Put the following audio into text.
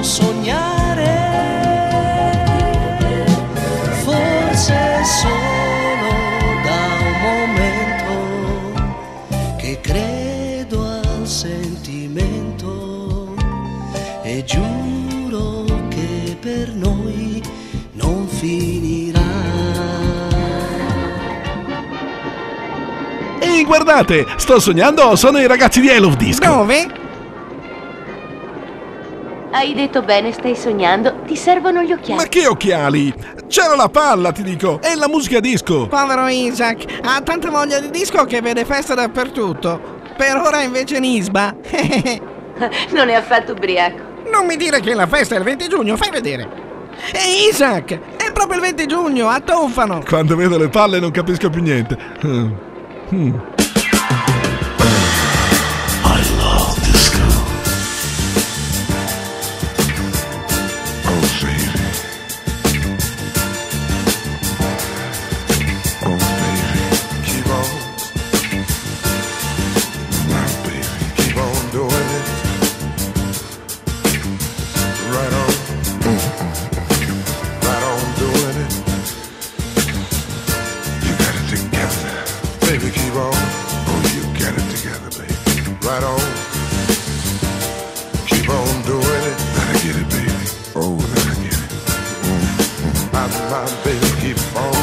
sognare, forse solo da un momento che credo al sentimento e giuro che per noi non finirà. Ehi, guardate, sto sognando, sono i ragazzi di I Love Disco. Dove? Hai detto bene, stai sognando. Ti servono gli occhiali. Ma che occhiali? C'era la palla, ti dico, è la musica disco. Povero Isaac, ha tanta voglia di disco che vede festa dappertutto. Per ora invece Nisba. Non è affatto ubriaco. Non mi dire che la festa è il 20 giugno, fai vedere. Ehi Isaac, è proprio il 20 giugno, a Tonfano. Quando vedo le palle non capisco più niente. Baby, keep on. Oh, you got it together, baby. Right on. Keep on doing it. Let I get it, baby. Oh, let I get it. My baby, keep on.